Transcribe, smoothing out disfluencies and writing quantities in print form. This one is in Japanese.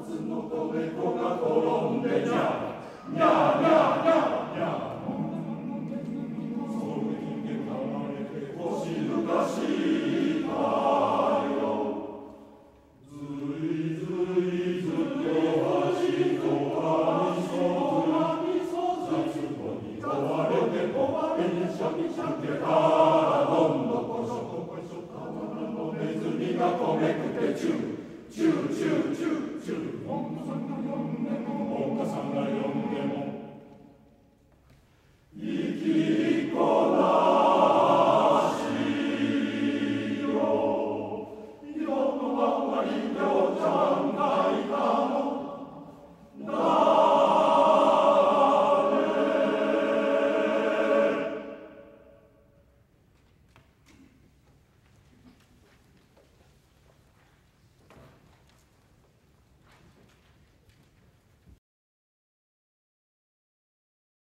夏の子猫が転んでにゃにゃにゃにゃにゃその人間離れて腰抜かしたよずいずいずっと足とかにそ雑語に追われて壊れにしゃきしゃけたらどんどこしょこしょ河原のネズミがこめくてチューチューチューチューチューおんかさんが呼んでも